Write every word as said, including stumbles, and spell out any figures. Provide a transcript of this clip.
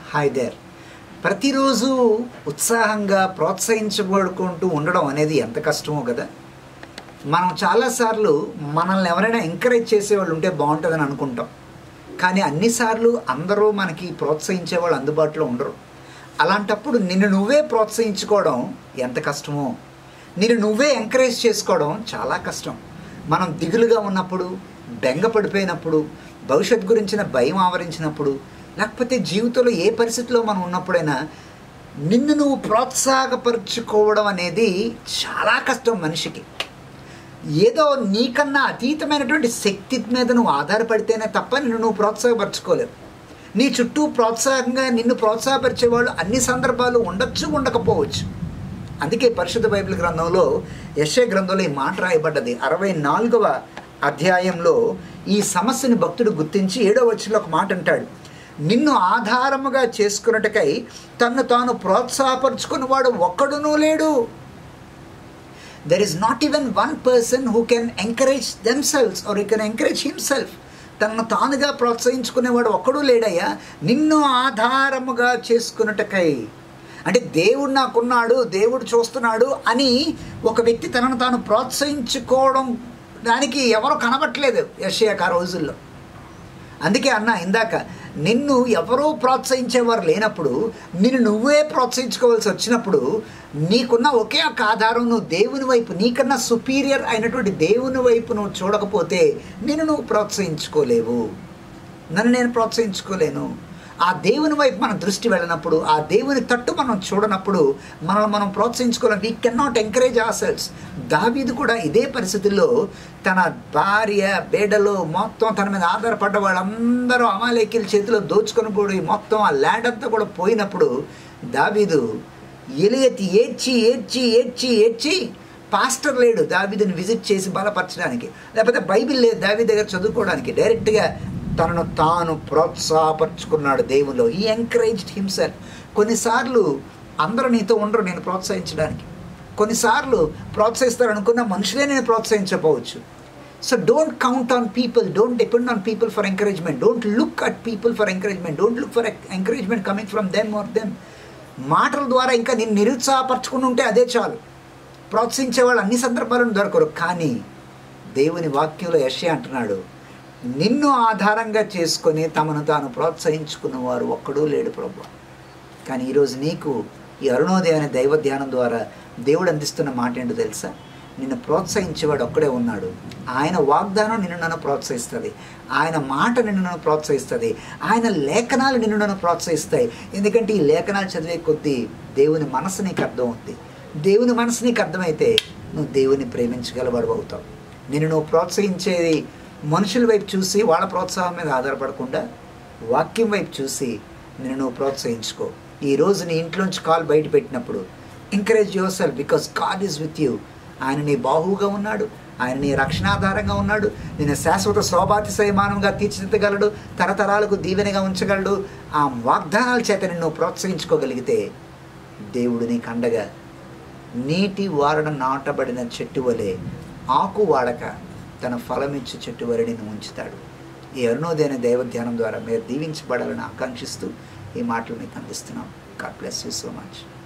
Hi there. ప్రతిరోజు ఉత్సాహంగా ప్రోత్సహించబడుకుంటూ ఉండడం అనేది ఎంత కష్టమో కదా. మనం చాలాసార్లు మనల్ని ఎవరైనా ఎంకరేజ్ చేసేవాళ్ళు ఉంటే బాగుంటుందని అనుకుంటాం. కానీ అన్నిసార్లు అందరూ మనకి ప్రోత్సహించేవాళ్ళు అందుబాటులో ఉండరు. అలాంటప్పుడు నిన్ను నువ్వే ప్రోత్సహించుకోవడం ఎంత కష్టమో, నిన్ను నువ్వే ఎంకరేజ్ చేసుకోవడం చాలా కష్టం. మనం దిగులుగా ఉన్నప్పుడు, బెంగ పడిపోయినప్పుడు, భవిష్యత్తు గురించిన భయం ఆవరించినప్పుడు, లేకపోతే జీవితంలో ఏ పరిస్థితిలో మనం ఉన్నప్పుడైనా నిన్ను నువ్వు ప్రోత్సాహపరుచుకోవడం అనేది చాలా కష్టం మనిషికి. ఏదో నీకన్నా అతీతమైనటువంటి శక్తి మీద నువ్వు ఆధారపడితేనే తప్ప నిన్ను నువ్వు ప్రోత్సాహపరచుకోలేవు. నీ చుట్టూ ప్రోత్సాహంగా నిన్ను ప్రోత్సాహపరిచేవాళ్ళు అన్ని సందర్భాలు ఉండొచ్చు, ఉండకపోవచ్చు. అందుకే పరిశుద్ధ బైబిల్ గ్రంథంలో యెషయా గ్రంథంలో ఈ మాట రాయబడ్డది. అరవై నాలుగవ అధ్యాయంలో ఈ సమస్యని భక్తుడు గుర్తించి ఏడో వచనంలో ఒక మాట అంటాడు, నిన్ను ఆధారముగా చేసుకున్నట్టుకై తన్ను తాను ప్రోత్సాహపరుచుకున్నవాడు ఒక్కడునూ లేడు. There is not even one person who can encourage themselves or who can encourage himself. తనను తానుగా ప్రోత్సహించుకునేవాడు ఒక్కడూ లేడయ్యా. నిన్ను ఆధారముగా చేసుకున్నట్టుకై అంటే దేవుడు నాకున్నాడు, దేవుడు చూస్తున్నాడు అని ఒక వ్యక్తి తనను తాను ప్రోత్సహించుకోవడం దానికి ఎవరు కనబట్టలేదు యెషయా ఆ రోజుల్లో. అందుకే అన్న ఇందాక, నిన్ను ఎవరూ ప్రోత్సహించేవారు లేనప్పుడు నిన్ను నువ్వే ప్రోత్సహించుకోవాల్సి వచ్చినప్పుడు నీకున్న ఒకే ఒక ఆధారం నువ్వు దేవుని వైపు, నీకన్నా సుపీరియర్ అయినటువంటి దేవుని వైపు నువ్వు చూడకపోతే నిన్ను నువ్వు ప్రోత్సహించుకోలేవు. నన్ను నేను ప్రోత్సహించుకోలేను. ఆ దేవుని వైపు మన దృష్టి వెళ్ళినప్పుడు, ఆ దేవుని తట్టు మనం చూడనప్పుడు మనల్ని మనం ప్రోత్సహించుకోలేం. We can not encourage our selves. దావీదు కూడా ఇదే పరిస్థితుల్లో తన భార్య బేడలో మొత్తం తన మీద ఆధారపడ్డ వాళ్ళందరూ అమాలేకీల చేతిలో దోచుకొని పోయి మొత్తం ఆ ల్యాండ్ అంతా కూడా పోయినప్పుడు దావీదు ఎలుగెత్తి ఏడ్చి ఏడ్చి ఏడ్చి ఏడ్చి పాస్టర్ లేడు దావీదుని విజిట్ చేసి బలపరచడానికి, లేకపోతే బైబిల్ లేదు దావీదు దగ్గర చదువుకోవడానికి. డైరెక్ట్గా తనను తాను ప్రోత్సాహపరుచుకున్నాడు దేవుల్లో. ఈ ఎంకరేజ్డ్ హిమ్సెల్ఫ్. కొన్నిసార్లు అందరూ నీతో ఉండరు నేను ప్రోత్సహించడానికి. కొన్నిసార్లు ప్రోత్సహిస్తారనుకున్న మనుషులే నేను ప్రోత్సహించకపోవచ్చు. So don't count on people, don't depend on people for encouragement, don't look at people for encouragement, don't look for encouragement coming from them or them. మాటల ద్వారా ఇంకా నేను నిరుత్సాహపరచుకుని ఉంటే అదే చాలు. ప్రోత్సహించే వాళ్ళు అన్ని సందర్భాలను దొరకరు. కానీ దేవుని వాక్యంలో యెషయా అంటున్నాడు, నిన్ను ఆధారంగా చేసుకొని తమను తాను ప్రోత్సహించుకున్నవారు ఒక్కడూ లేడు ప్రభువా. కానీ ఈరోజు నీకు ఈ అరుణోదయ అనే దైవ ధ్యానం ద్వారా దేవుడు అందిస్తున్న మాట ఏంటో తెలుసా? నిన్ను ప్రోత్సహించేవాడు ఒక్కడే ఉన్నాడు. ఆయన వాగ్దానం నిన్ను నన్ను ప్రోత్సహిస్తుంది, ఆయన మాట నిన్ను నన్ను ప్రోత్సహిస్తుంది, ఆయన లేఖనాలు నిన్ను నన్ను ప్రోత్సహిస్తాయి. ఎందుకంటే ఈ లేఖనాలు చదివే కొద్దీ దేవుని మనసు నీకు అర్థం అవుతుంది. దేవుని మనసు నీకు అర్థమైతే నువ్వు దేవుని ప్రేమించగలవాడు అవుతావు. నిన్ను నువ్వు ప్రోత్సహించేది మనుషుల వైపు చూసి వాళ్ళ ప్రోత్సాహం మీద ఆధారపడకుండా వాక్యం వైపు చూసి నేను నువ్వు ప్రోత్సహించుకో. ఈరోజు నీ ఇంట్లోంచి కాల్ బయట పెట్టినప్పుడు encourage your self, because God is with you. ఆయన నీ బాహువుగా ఉన్నాడు, ఆయన నీ రక్షణాధారంగా ఉన్నాడు, నేను శాశ్వత శోభాతిశయమానంగా తీర్చిదిద్దగలడు, తరతరాలకు దీవెనగా ఉంచగలడు. ఆ వాగ్దానాల చేత నిన్ను ప్రోత్సహించుకోగలిగితే దేవుడు నీకు అండగా నీటి వారణ నాటబడిన చెట్టు వలె ఆకు వాడక తన ఫలమిచ్చు చెట్టు వలె నిన్ను ఉంచుతాడు. ఈ అరుణోదయ దైవ ధ్యానం ద్వారా మీరు దీవించబడాలని ఆకాంక్షిస్తూ ఈ మాటలు మీకు అందిస్తున్నాం. God bless you so much.